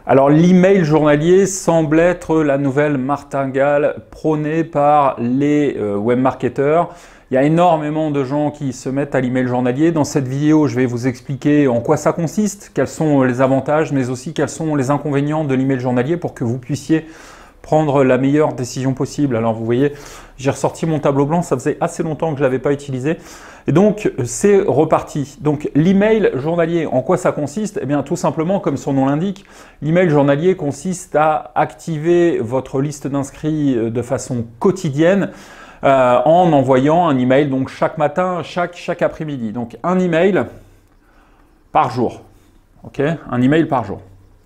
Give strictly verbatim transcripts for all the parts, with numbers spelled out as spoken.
Alors l'email journalier semble être la nouvelle martingale prônée par les euh, webmarketeurs. Il y a énormément de gens qui se mettent à l'email journalier. Dans cette vidéo, je vais vous expliquer en quoi ça consiste, quels sont les avantages, mais aussi quels sont les inconvénients de l'email journalier pour que vous puissiez prendre la meilleure décision possible. Alors vous voyez, j'ai ressorti mon tableau blanc, ça faisait assez longtemps que je ne l'avais pas utilisé. Et donc, c'est reparti. Donc, l'email journalier, en quoi ça consiste? Eh bien, tout simplement, comme son nom l'indique, l'email journalier consiste à activer votre liste d'inscrits de façon quotidienne euh, en envoyant un email donc chaque matin, chaque, chaque après-midi. Donc, un email par jour. Ok, un email par jour.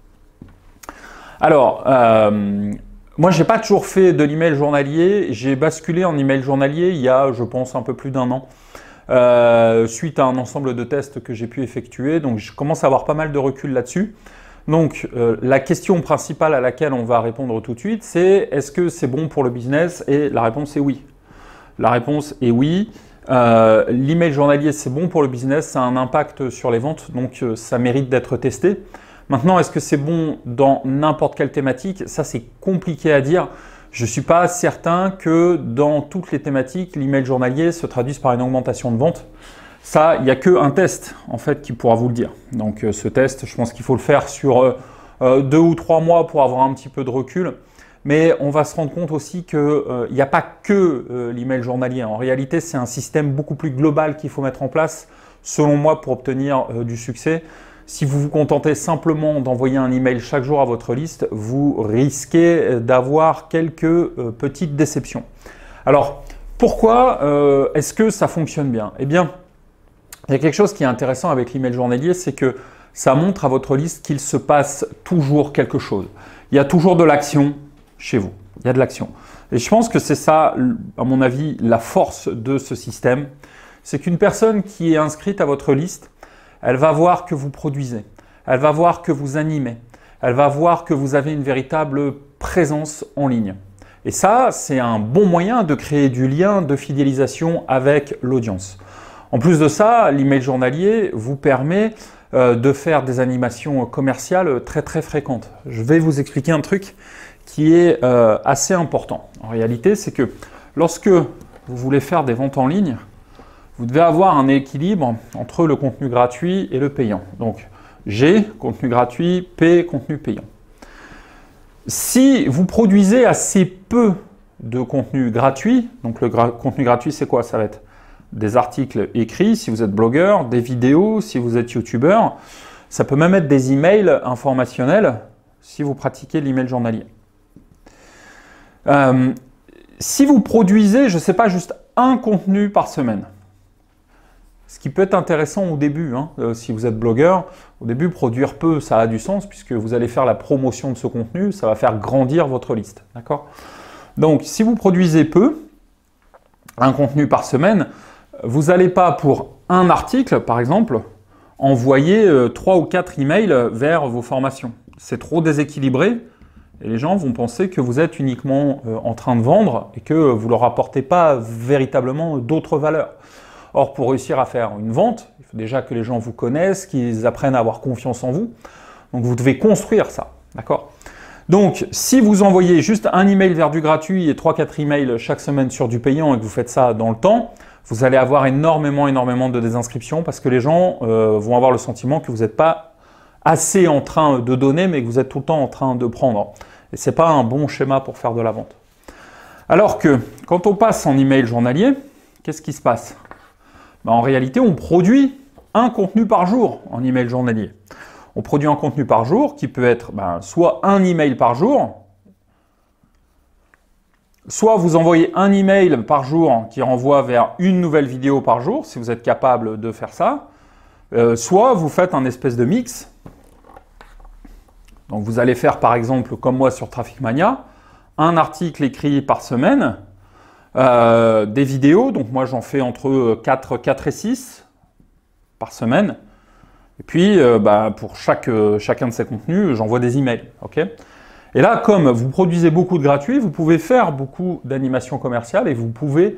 Alors, euh, moi, je n'ai pas toujours fait de l'email journalier. J'ai basculé en email journalier il y a, je pense, un peu plus d'un an. Euh, suite à un ensemble de tests que j'ai pu effectuer. Donc, je commence à avoir pas mal de recul là-dessus. Donc, euh, la question principale à laquelle on va répondre tout de suite, c'est est-ce que c'est bon pour le business? Et la réponse est oui. La réponse est oui. Euh, L'email journalier, c'est bon pour le business, ça a un impact sur les ventes, donc euh, ça mérite d'être testé. Maintenant, est-ce que c'est bon dans n'importe quelle thématique? Ça, c'est compliqué à dire. Je ne suis pas certain que dans toutes les thématiques, l'email journalier se traduise par une augmentation de vente. Ça, il n'y a qu'un test en fait qui pourra vous le dire. Donc euh, ce test, je pense qu'il faut le faire sur euh, deux ou trois mois pour avoir un petit peu de recul. Mais on va se rendre compte aussi qu'il euh, n'y a pas que euh, l'email journalier. En réalité, c'est un système beaucoup plus global qu'il faut mettre en place, selon moi, pour obtenir euh, du succès. Si vous vous contentez simplement d'envoyer un email chaque jour à votre liste, vous risquez d'avoir quelques euh, petites déceptions. Alors, pourquoi euh, est-ce que ça fonctionne bien? Eh bien, il y a quelque chose qui est intéressant avec l'email journalier, c'est que ça montre à votre liste qu'il se passe toujours quelque chose. Il y a toujours de l'action chez vous. Il y a de l'action. Et je pense que c'est ça, à mon avis, la force de ce système. C'est qu'une personne qui est inscrite à votre liste, elle va voir que vous produisez, elle va voir que vous animez, elle va voir que vous avez une véritable présence en ligne. Et ça, c'est un bon moyen de créer du lien de fidélisation avec l'audience. En plus de ça, l'email journalier vous permet euh, de faire des animations commerciales très très fréquentes. Je vais vous expliquer un truc qui est euh, assez important. En réalité, c'est que lorsque vous voulez faire des ventes en ligne, vous devez avoir un équilibre entre le contenu gratuit et le payant. Donc, G, contenu gratuit, P, contenu payant. Si vous produisez assez peu de contenu gratuit, donc le gra- contenu gratuit, c'est quoi? Ça va être des articles écrits, si vous êtes blogueur, des vidéos, si vous êtes youtubeur. Ça peut même être des emails informationnels, si vous pratiquez l'email journalier. Euh, si vous produisez, je ne sais pas, juste un contenu par semaine, ce qui peut être intéressant au début, hein. euh, si vous êtes blogueur, au début, produire peu, ça a du sens puisque vous allez faire la promotion de ce contenu, ça va faire grandir votre liste. D'accord ? Donc, si vous produisez peu, un contenu par semaine, vous n'allez pas pour un article, par exemple, envoyer euh, trois ou quatre emails vers vos formations. C'est trop déséquilibré et les gens vont penser que vous êtes uniquement euh, en train de vendre et que vous ne leur apportez pas véritablement d'autres valeurs. Or, pour réussir à faire une vente, il faut déjà que les gens vous connaissent, qu'ils apprennent à avoir confiance en vous. Donc, vous devez construire ça. D'accord ? Donc, si vous envoyez juste un email vers du gratuit et trois quatre emails chaque semaine sur du payant et que vous faites ça dans le temps, vous allez avoir énormément, énormément de désinscriptions parce que les gens euh, vont avoir le sentiment que vous n'êtes pas assez en train de donner, mais que vous êtes tout le temps en train de prendre. Et ce n'est pas un bon schéma pour faire de la vente. Alors que, quand on passe en email journalier, qu'est-ce qui se passe ? Ben, en réalité, on produit un contenu par jour en email journalier. On produit un contenu par jour qui peut être ben, soit un email par jour, soit vous envoyez un email par jour qui renvoie vers une nouvelle vidéo par jour, si vous êtes capable de faire ça, euh, soit vous faites un espèce de mix. Donc vous allez faire par exemple, comme moi sur Traffic Mania, un article écrit par semaine, Euh, des vidéos, donc moi j'en fais entre quatre, quatre et six par semaine. Et puis euh, bah, pour chaque, euh, chacun de ces contenus, j'envoie des emails. Okay, et là, comme vous produisez beaucoup de gratuits, vous pouvez faire beaucoup d'animations commerciales et vous pouvez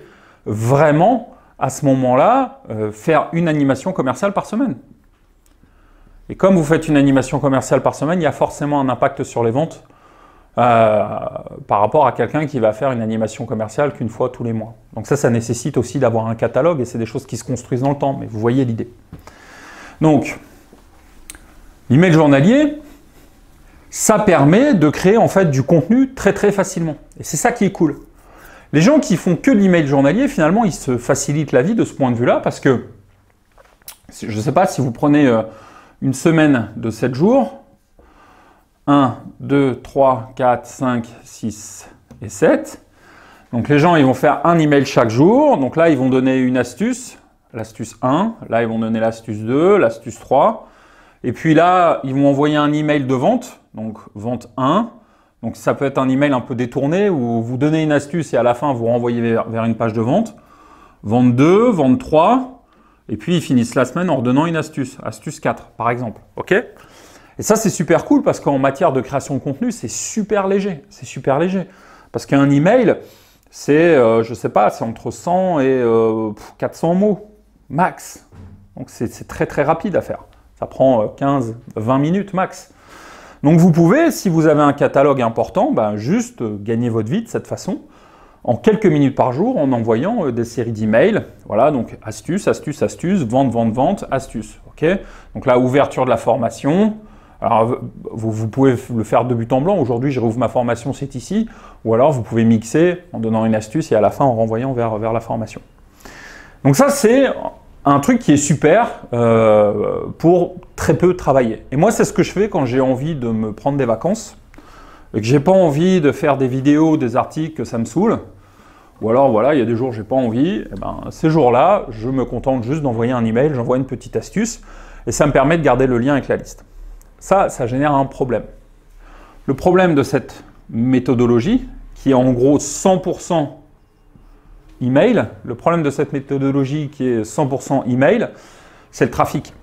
vraiment, à ce moment-là, euh, faire une animation commerciale par semaine. Et comme vous faites une animation commerciale par semaine, il y a forcément un impact sur les ventes euh, par rapport à quelqu'un qui va faire une animation commerciale qu'une fois tous les mois. Donc ça, ça nécessite aussi d'avoir un catalogue et c'est des choses qui se construisent dans le temps, mais vous voyez l'idée. Donc, l'email journalier, ça permet de créer en fait du contenu très très facilement. Et c'est ça qui est cool. Les gens qui font que l'email journalier, finalement, ils se facilitent la vie de ce point de vue-là parce que, je ne sais pas si vous prenez une semaine de sept jours, un, deux, trois, quatre, cinq, six et sept. Donc les gens, ils vont faire un email chaque jour. Donc là, ils vont donner une astuce, l'astuce un. Là, ils vont donner l'astuce deux, l'astuce trois. Et puis là, ils vont envoyer un email de vente, donc vente un. Donc ça peut être un email un peu détourné où vous donnez une astuce et à la fin, vous renvoyez vers, vers une page de vente. Vente deux, vente trois. Et puis, ils finissent la semaine en redonnant une astuce, astuce quatre, par exemple. OK ? Et ça, c'est super cool parce qu'en matière de création de contenu, c'est super léger. C'est super léger. Parce qu'un email, c'est, euh, je ne sais pas, c'est entre cent et euh, quatre cents mots, max. Donc, c'est très, très rapide à faire. Ça prend quinze, vingt minutes max. Donc, vous pouvez, si vous avez un catalogue important, ben, juste gagner votre vie de cette façon, en quelques minutes par jour, en envoyant des séries d'emails. Voilà, donc astuce, astuce, astuce, vente, vente, vente, astuce. OK ? Donc là, ouverture de la formation. Alors, vous, vous pouvez le faire de but en blanc. Aujourd'hui, je rouvre ma formation, c'est ici. Ou alors, vous pouvez mixer en donnant une astuce et à la fin, en renvoyant vers, vers la formation. Donc ça, c'est un truc qui est super euh, pour très peu travailler. Et moi, c'est ce que je fais quand j'ai envie de me prendre des vacances et que j'ai pas envie de faire des vidéos, des articles, que ça me saoule. Ou alors, voilà, il y a des jours où j'ai pas envie. Et ben, ces jours-là, je me contente juste d'envoyer un email, j'envoie une petite astuce et ça me permet de garder le lien avec la liste. Ça, ça génère un problème. Le problème de cette méthodologie, qui est en gros cent pour cent email, le problème de cette méthodologie qui est cent pour cent email, c'est le trafic.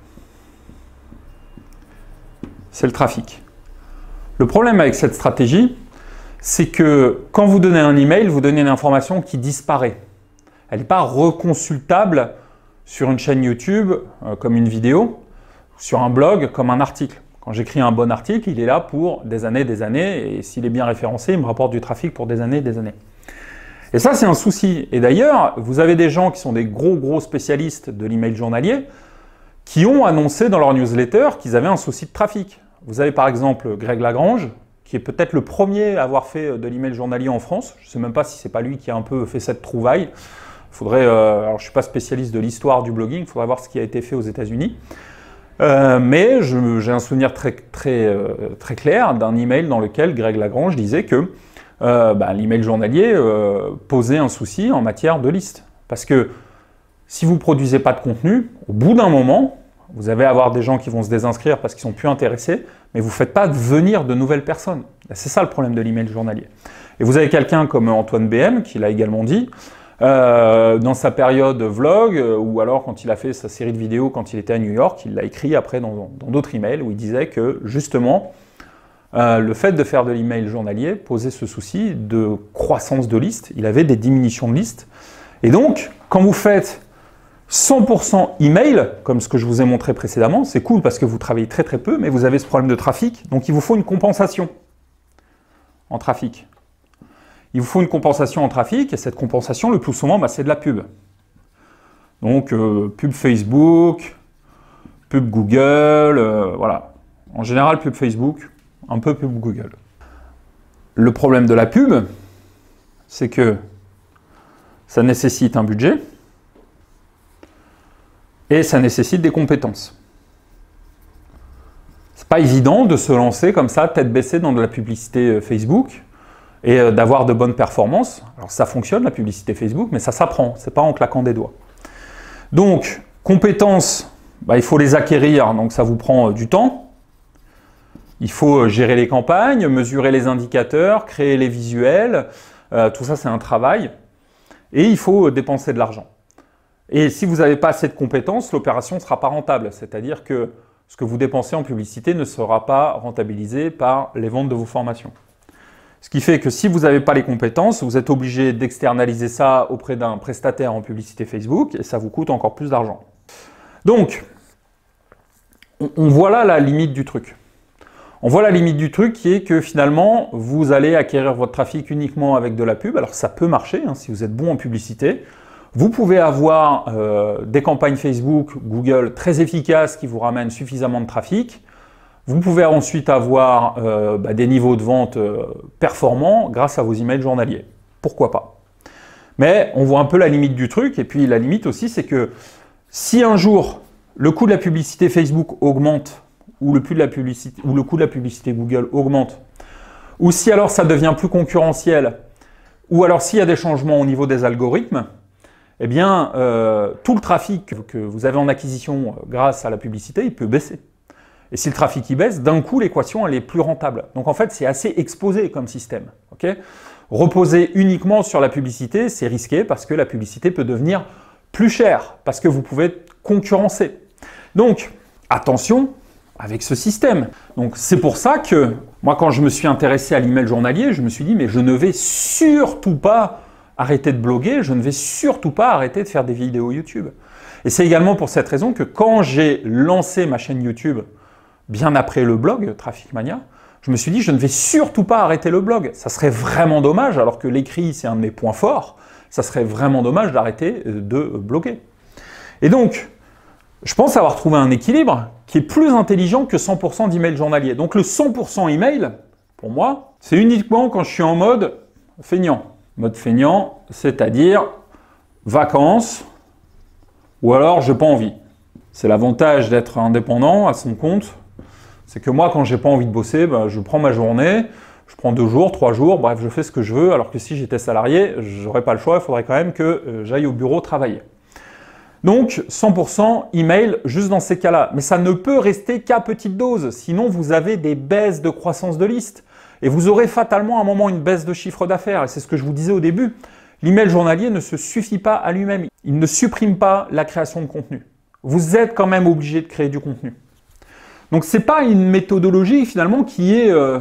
C'est le trafic. Le problème avec cette stratégie, c'est que quand vous donnez un email, vous donnez une information qui disparaît. Elle n'est pas reconsultable sur une chaîne YouTube euh, comme une vidéo, sur un blog comme un article. Quand j'écris un bon article, il est là pour des années, des années, et s'il est bien référencé, il me rapporte du trafic pour des années, des années. Et ça, c'est un souci. Et d'ailleurs, vous avez des gens qui sont des gros, gros spécialistes de l'email journalier qui ont annoncé dans leur newsletter qu'ils avaient un souci de trafic. Vous avez par exemple Greg Lagrange, qui est peut-être le premier à avoir fait de l'email journalier en France. Je ne sais même pas si ce n'est pas lui qui a un peu fait cette trouvaille. Faudrait, euh, alors, je ne suis pas spécialiste de l'histoire du blogging, il faudrait voir ce qui a été fait aux États-Unis. Euh, mais j'ai un souvenir très, très, euh, très clair d'un email dans lequel Greg Lagrange disait que euh, bah, l'email journalier euh, posait un souci en matière de liste. Parce que si vous ne produisez pas de contenu, au bout d'un moment, vous allez avoir des gens qui vont se désinscrire parce qu'ils ne sont plus intéressés, mais vous ne faites pas venir de nouvelles personnes. C'est ça le problème de l'email journalier. Et vous avez quelqu'un comme Antoine B M qui l'a également dit, Euh, dans sa période vlog, euh, ou alors quand il a fait sa série de vidéos quand il était à New York, il l'a écrit après dans d'autres emails où il disait que justement euh, le fait de faire de l'email journalier posait ce souci de croissance de liste, il avait des diminutions de liste. Et donc, quand vous faites cent pour cent email, comme ce que je vous ai montré précédemment, c'est cool parce que vous travaillez très très peu, mais vous avez ce problème de trafic, donc il vous faut une compensation en trafic. Il vous faut une compensation en trafic, et cette compensation, le plus souvent, bah, c'est de la pub. Donc, euh, pub Facebook, pub Google, euh, voilà. En général, pub Facebook, un peu pub Google. Le problème de la pub, c'est que ça nécessite un budget et ça nécessite des compétences. C'est pas évident de se lancer comme ça, tête baissée, dans de la publicité Facebook et d'avoir de bonnes performances. Alors ça fonctionne la publicité Facebook, mais ça s'apprend, c'est pas en claquant des doigts. Donc, compétences, bah, il faut les acquérir, donc ça vous prend du temps. Il faut gérer les campagnes, mesurer les indicateurs, créer les visuels, euh, tout ça c'est un travail. Et il faut dépenser de l'argent. Et si vous n'avez pas assez de compétences, l'opération ne sera pas rentable, c'est-à-dire que ce que vous dépensez en publicité ne sera pas rentabilisé par les ventes de vos formations. Ce qui fait que si vous n'avez pas les compétences, vous êtes obligé d'externaliser ça auprès d'un prestataire en publicité Facebook et ça vous coûte encore plus d'argent. Donc, on, on voit là la limite du truc. On voit la limite du truc qui est que finalement, vous allez acquérir votre trafic uniquement avec de la pub. Alors ça peut marcher hein, si vous êtes bon en publicité. Vous pouvez avoir euh, des campagnes Facebook, Google très efficaces qui vous ramènent suffisamment de trafic. Vous pouvez ensuite avoir euh, bah, des niveaux de vente euh, performants grâce à vos emails journaliers. Pourquoi pas? Mais on voit un peu la limite du truc. Et puis la limite aussi, c'est que si un jour le coût de la publicité Facebook augmente, ou le, de la publicité, ou le coût de la publicité Google augmente, ou si alors ça devient plus concurrentiel, ou alors s'il y a des changements au niveau des algorithmes, eh bien, euh, tout le trafic que vous avez en acquisition grâce à la publicité, il peut baisser. Et si le trafic il baisse, d'un coup, l'équation elle est plus rentable. Donc en fait, c'est assez exposé comme système. Okay, reposer uniquement sur la publicité, c'est risqué parce que la publicité peut devenir plus chère, parce que vous pouvez être concurrencé. Donc, attention avec ce système. Donc c'est pour ça que moi, quand je me suis intéressé à l'email journalier, je me suis dit, mais je ne vais surtout pas arrêter de bloguer, je ne vais surtout pas arrêter de faire des vidéos YouTube. Et c'est également pour cette raison que quand j'ai lancé ma chaîne YouTube, bien après le blog Traffic Mania, je me suis dit, je ne vais surtout pas arrêter le blog. Ça serait vraiment dommage, alors que l'écrit, c'est un de mes points forts, ça serait vraiment dommage d'arrêter de bloguer. Et donc, je pense avoir trouvé un équilibre qui est plus intelligent que cent pour cent d'email journalier. Donc le cent pour cent email, pour moi, c'est uniquement quand je suis en mode feignant. Mode feignant, c'est-à-dire vacances, ou alors j'ai pas envie. C'est l'avantage d'être indépendant à son compte, c'est que moi quand j'ai pas envie de bosser, ben, je prends ma journée, je prends deux jours, trois jours, bref, je fais ce que je veux, alors que si j'étais salarié, j'aurais pas le choix, il faudrait quand même que euh, j'aille au bureau travailler. Donc, cent pour cent email juste dans ces cas-là. Mais ça ne peut rester qu'à petite dose, sinon vous avez des baisses de croissance de liste. Et vous aurez fatalement à un moment une baisse de chiffre d'affaires. Et c'est ce que je vous disais au début. L'email journalier ne se suffit pas à lui-même. Il ne supprime pas la création de contenu. Vous êtes quand même obligé de créer du contenu. Donc, ce n'est pas une méthodologie finalement qui est euh,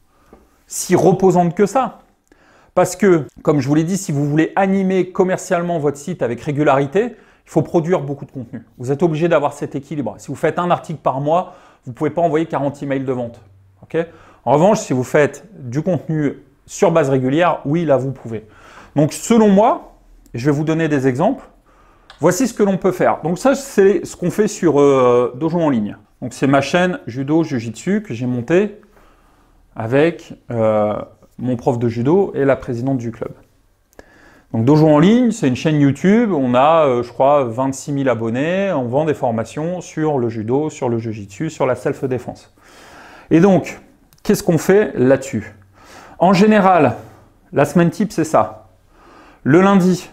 si reposante que ça. Parce que, comme je vous l'ai dit, si vous voulez animer commercialement votre site avec régularité, il faut produire beaucoup de contenu. Vous êtes obligé d'avoir cet équilibre. Si vous faites un article par mois, vous ne pouvez pas envoyer quarante emails de vente. Okay, en revanche, si vous faites du contenu sur base régulière, oui, là, vous pouvez. Donc, selon moi, et je vais vous donner des exemples, voici ce que l'on peut faire. Donc, ça, c'est ce qu'on fait sur euh, Dojo en ligne. Donc, c'est ma chaîne Judo Jiu-Jitsu que j'ai montée avec euh, mon prof de judo et la présidente du club. Donc Dojo en ligne, c'est une chaîne YouTube, on a, euh, je crois, vingt-six mille abonnés, on vend des formations sur le judo, sur le jiu-jitsu, sur la self-défense. Et donc, qu'est-ce qu'on fait là-dessus? En général, la semaine type, c'est ça. Le lundi,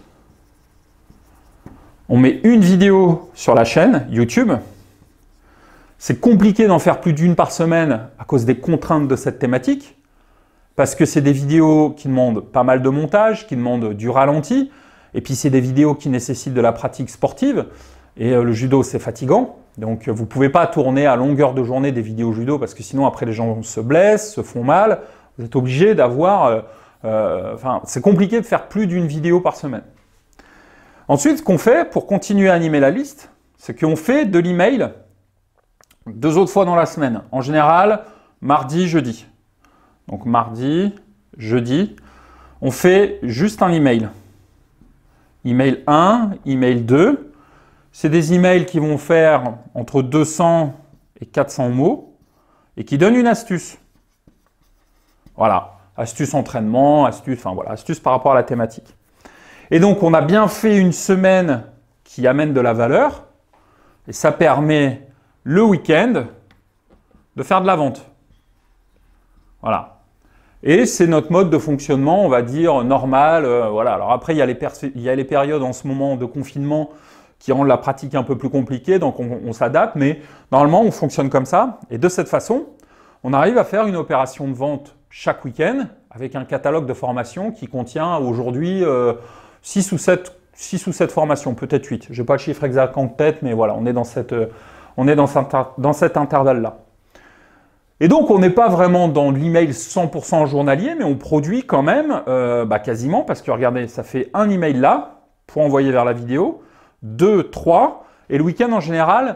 on met une vidéo sur la chaîne YouTube. C'est compliqué d'en faire plus d'une par semaine à cause des contraintes de cette thématique. Parce que c'est des vidéos qui demandent pas mal de montage, qui demandent du ralenti, et puis c'est des vidéos qui nécessitent de la pratique sportive, et euh, le judo c'est fatigant, donc vous ne pouvez pas tourner à longueur de journée des vidéos judo, parce que sinon après les gens se blessent, se font mal, vous êtes obligé d'avoir, euh, euh, enfin c'est compliqué de faire plus d'une vidéo par semaine. Ensuite, ce qu'on fait pour continuer à animer la liste, c'est qu'on fait de l'email deux autres fois dans la semaine, en général mardi, jeudi. Donc mardi, jeudi, on fait juste un email. Email un, email deux. C'est des emails qui vont faire entre deux cents et quatre cents mots et qui donnent une astuce. Voilà, astuce entraînement, astuce, enfin voilà, astuce par rapport à la thématique. Et donc on a bien fait une semaine qui amène de la valeur et ça permet le week-end de faire de la vente. Voilà. Et c'est notre mode de fonctionnement, on va dire, normal. Euh, voilà. Alors après, il y, a les il y a les périodes en ce moment de confinement qui rendent la pratique un peu plus compliquée, donc on, on s'adapte, mais normalement, on fonctionne comme ça. Et de cette façon, on arrive à faire une opération de vente chaque week-end avec un catalogue de formations qui contient aujourd'hui euh, six ou sept formations, peut-être huit. Je n'ai pas le chiffre exact en tête, mais voilà, on est dans, cette, euh, on est dans, cette, dans cet intervalle-là. Et donc, on n'est pas vraiment dans l'email cent pour cent journalier, mais on produit quand même euh, bah, quasiment, parce que regardez, ça fait un email là, pour envoyer vers la vidéo, deux, trois, et le week-end en général,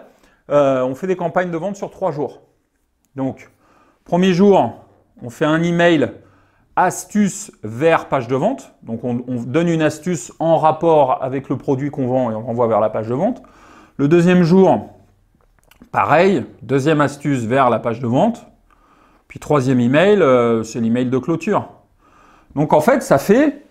euh, on fait des campagnes de vente sur trois jours. Donc, premier jour, on fait un email astuce vers page de vente. Donc, on, on donne une astuce en rapport avec le produit qu'on vend et on renvoie vers la page de vente. Le deuxième jour, pareil, deuxième astuce vers la page de vente. Puis troisième email, euh, c'est l'email de clôture. Donc, en fait, ça fait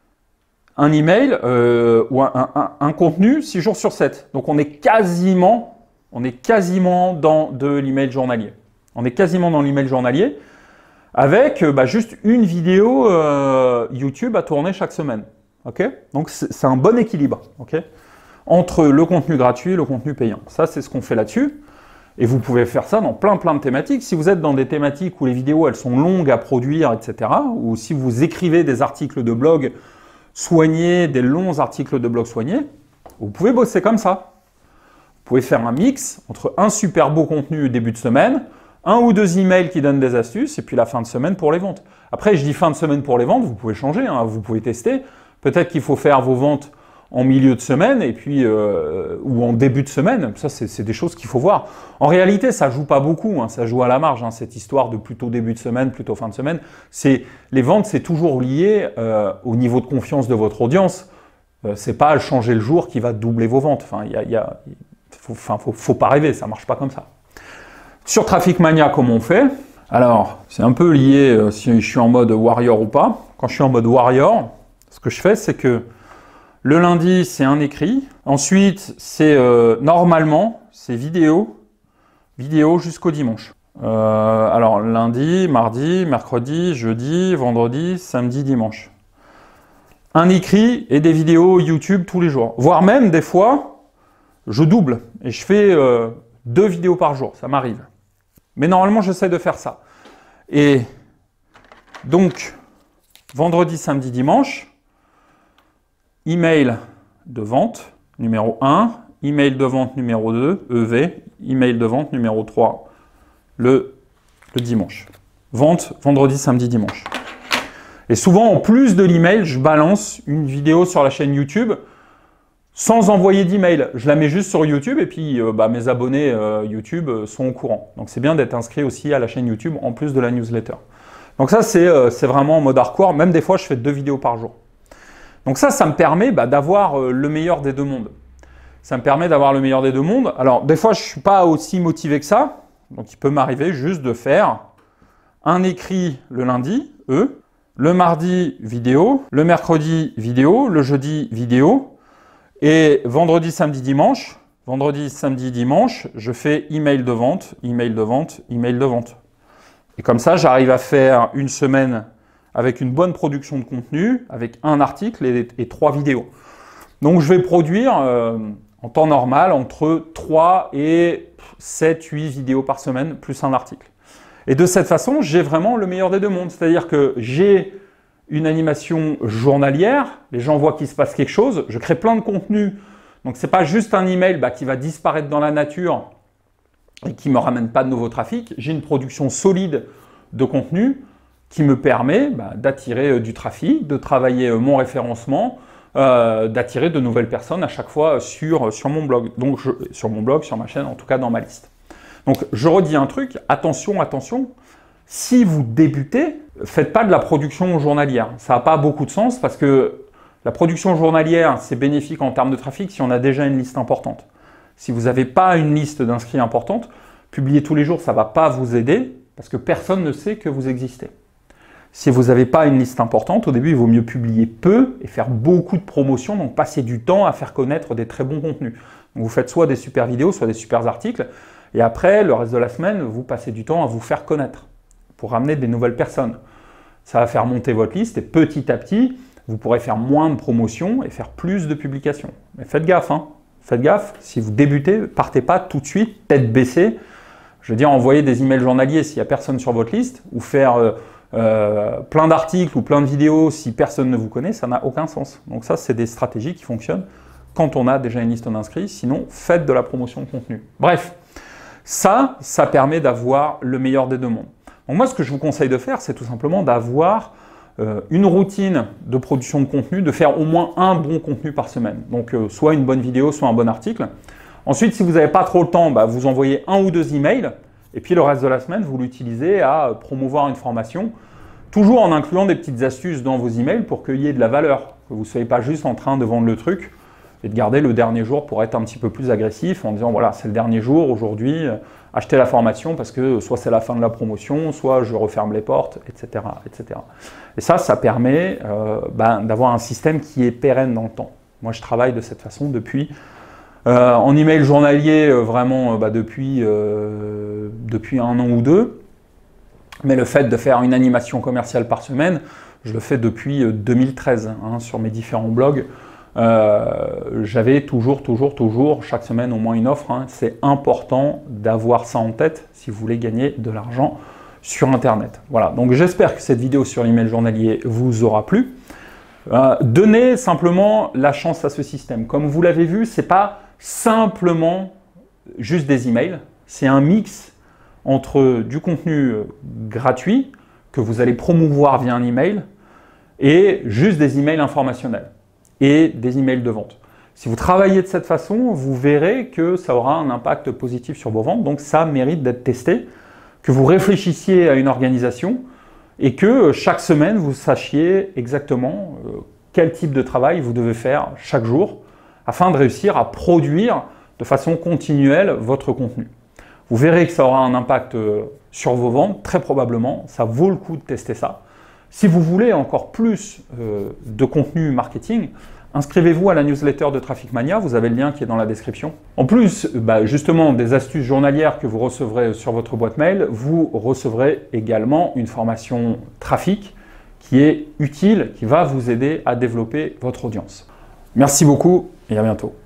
un email euh, ou un, un, un contenu six jours sur sept. Donc, on est quasiment, on est quasiment dans de l'email journalier. On est quasiment dans l'email journalier avec bah, juste une vidéo euh, YouTube à tourner chaque semaine. Okay, donc, c'est un bon équilibre okay, entre le contenu gratuit et le contenu payant. Ça, c'est ce qu'on fait là-dessus. Et vous pouvez faire ça dans plein plein de thématiques. Si vous êtes dans des thématiques où les vidéos elles sont longues à produire, et cetera, ou si vous écrivez des articles de blog soignés, des longs articles de blog soignés, vous pouvez bosser comme ça. Vous pouvez faire un mix entre un super beau contenu début de semaine, un ou deux emails qui donnent des astuces, et puis la fin de semaine pour les ventes. Après, je dis fin de semaine pour les ventes, vous pouvez changer, hein, vous pouvez tester. Peut-être qu'il faut faire vos ventes en milieu de semaine et puis euh, ou en début de semaine. Ça, c'est des choses qu'il faut voir. En réalité, ça joue pas beaucoup, hein, ça joue à la marge, hein, cette histoire de plutôt début de semaine, plutôt fin de semaine. C'est les ventes, c'est toujours lié euh, au niveau de confiance de votre audience. Euh, c'est pas changer le jour qui va doubler vos ventes. Enfin, il y a, y a, faut, enfin, faut, faut pas rêver, ça marche pas comme ça. Sur Traffic Mania, comment on fait? Alors, c'est un peu lié euh, si je suis en mode warrior ou pas. Quand je suis en mode warrior, ce que je fais, c'est que le lundi, c'est un écrit. Ensuite, c'est euh, normalement, c'est vidéo, vidéo jusqu'au dimanche. Euh, alors, lundi, mardi, mercredi, jeudi, vendredi, samedi, dimanche. Un écrit et des vidéos YouTube tous les jours. Voire même, des fois, je double et je fais euh, deux vidéos par jour. Ça m'arrive. Mais normalement, j'essaie de faire ça. Et donc, vendredi, samedi, dimanche, email de vente numéro un, email de vente numéro deux, E V, email de vente numéro trois, le, le dimanche. Vente vendredi, samedi, dimanche. Et souvent, en plus de l'email, je balance une vidéo sur la chaîne YouTube sans envoyer d'email. Je la mets juste sur YouTube et puis euh, bah, mes abonnés euh, YouTube euh, sont au courant. Donc, c'est bien d'être inscrit aussi à la chaîne YouTube en plus de la newsletter. Donc ça, c'est euh, c'est vraiment en mode hardcore. Même des fois, je fais deux vidéos par jour. Donc ça, ça me permet bah, d'avoir euh, le meilleur des deux mondes. Ça me permet d'avoir le meilleur des deux mondes. Alors, des fois, je ne suis pas aussi motivé que ça. Donc, il peut m'arriver juste de faire un écrit le lundi, E, le mardi, vidéo, le mercredi, vidéo, le jeudi, vidéo, et vendredi, samedi, dimanche, vendredi, samedi, dimanche, je fais email de vente, email de vente, email de vente. Et comme ça, j'arrive à faire une semaine avec une bonne production de contenu, avec un article et, et trois vidéos. Donc, je vais produire euh, en temps normal entre trois et sept, huit vidéos par semaine, plus un article. Et de cette façon, j'ai vraiment le meilleur des deux mondes. C'est-à-dire que j'ai une animation journalière, les gens voient qu'il se passe quelque chose, je crée plein de contenu. Donc, ce n'est pas juste un email bah, qui va disparaître dans la nature et qui ne me ramène pas de nouveau trafic. J'ai une production solide de contenu qui me permet bah, d'attirer euh, du trafic, de travailler euh, mon référencement, euh, d'attirer de nouvelles personnes à chaque fois sur, sur mon blog. Donc, je, sur mon blog, sur ma chaîne, en tout cas dans ma liste. Donc, je redis un truc, attention, attention, si vous débutez, faites pas de la production journalière. Ça n'a pas beaucoup de sens parce que la production journalière, c'est bénéfique en termes de trafic si on a déjà une liste importante. Si vous n'avez pas une liste d'inscrits importante, publier tous les jours, ça ne va pas vous aider parce que personne ne sait que vous existez. Si vous n'avez pas une liste importante, au début, il vaut mieux publier peu et faire beaucoup de promotions, donc passer du temps à faire connaître des très bons contenus. Donc, vous faites soit des super vidéos, soit des super articles, et après, le reste de la semaine, vous passez du temps à vous faire connaître pour ramener des nouvelles personnes. Ça va faire monter votre liste et petit à petit, vous pourrez faire moins de promotions et faire plus de publications. Mais faites gaffe, hein. Faites gaffe, si vous débutez, partez pas tout de suite, tête baissée. Je veux dire, envoyer des emails journaliers s'il n'y a personne sur votre liste, ou faire euh, euh, plein d'articles ou plein de vidéos si personne ne vous connaît, ça n'a aucun sens. Donc ça, c'est des stratégies qui fonctionnent quand on a déjà une liste d'inscrits. Sinon, faites de la promotion de contenu. Bref, ça, ça permet d'avoir le meilleur des deux mondes. Donc moi, ce que je vous conseille de faire, c'est tout simplement d'avoir euh, une routine de production de contenu, de faire au moins un bon contenu par semaine. Donc, euh, soit une bonne vidéo, soit un bon article. Ensuite, si vous n'avez pas trop le temps, bah, vous envoyez un ou deux emails. Et puis le reste de la semaine, vous l'utilisez à promouvoir une formation, toujours en incluant des petites astuces dans vos emails pour qu'il y ait de la valeur, que vous ne soyez pas juste en train de vendre le truc et de garder le dernier jour pour être un petit peu plus agressif en disant voilà, c'est le dernier jour, aujourd'hui, achetez la formation parce que soit c'est la fin de la promotion, soit je referme les portes, et cetera et cetera. Et ça, ça permet euh, ben, d'avoir un système qui est pérenne dans le temps. Moi, je travaille de cette façon depuis... Euh, en email journalier, euh, vraiment euh, bah, depuis, euh, depuis un an ou deux. Mais le fait de faire une animation commerciale par semaine, je le fais depuis euh, deux mille treize hein, sur mes différents blogs. Euh, J'avais toujours, toujours, toujours, chaque semaine au moins une offre. Hein. C'est important d'avoir ça en tête si vous voulez gagner de l'argent sur Internet. Voilà, donc j'espère que cette vidéo sur l'email journalier vous aura plu. Euh, donnez simplement la chance à ce système. Comme vous l'avez vu, ce n'est pas simplement juste des emails, c'est un mix entre du contenu gratuit que vous allez promouvoir via un email et juste des emails informationnels et des emails de vente. Si vous travaillez de cette façon, vous verrez que ça aura un impact positif sur vos ventes, donc ça mérite d'être testé, que vous réfléchissiez à une organisation et que chaque semaine, vous sachiez exactement quel type de travail vous devez faire chaque jour afin de réussir à produire de façon continuelle votre contenu. Vous verrez que ça aura un impact sur vos ventes, très probablement. Ça vaut le coup de tester ça. Si vous voulez encore plus de contenu marketing, inscrivez-vous à la newsletter de Traffic Mania, vous avez le lien qui est dans la description. En plus, bah justement, des astuces journalières que vous recevrez sur votre boîte mail, vous recevrez également une formation trafic qui est utile, qui va vous aider à développer votre audience. Merci beaucoup et à bientôt.